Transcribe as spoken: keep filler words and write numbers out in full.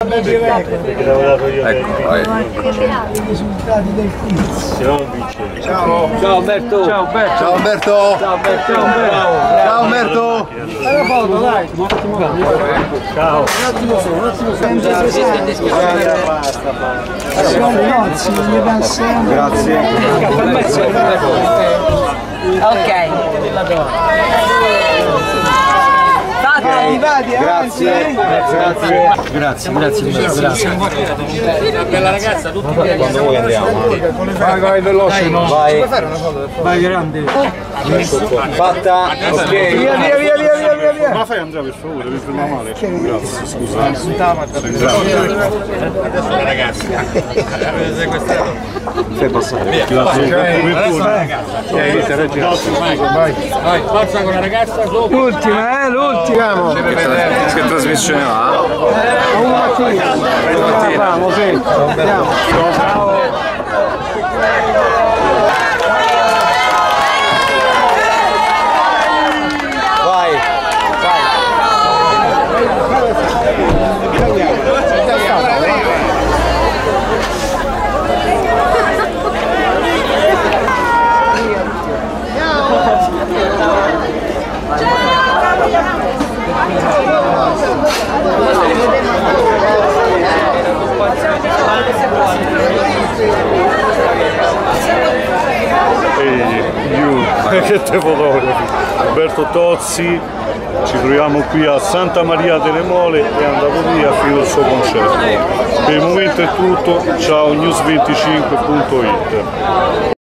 Ecco, vai. I risultati del quiz. Ciao. Ciao Umberto. Ciao Umberto. Ciao Umberto. Ciao Umberto. Ciao Umberto. Fai una foto, dai. Un attimo. Ciao. Un attimo solo, un attimo solo. Grazie. Ok. Vadi, vadi, Grazie. Grazie. Grazie, grazie, grazie. Bella ragazza, tutti Quando vuoi andiamo? Vai, vai veloce, no? Vai. Vai grande. Fatta. Ok. Via, via, via, via, via, via, via. Ma fai Andrea per favore, mi ferma male. Grazie, scusa. Adesso la ragazza. Avete sequestrato? Fai passare. Grazie. Vai, vai, forza con la ragazza dopo. L'ultima, eh, l'ultima. Che, tra- che trasmissione va? Una mattina. Vamo, sì. Andiamo. Vai. Ehi, you, che te fotografi. Roberto Tozzi, ci troviamo qui a Santa Maria delle Mole, è andato via, ha finito il suo concerto. Per il momento è tutto, ciao news venticinque punto it.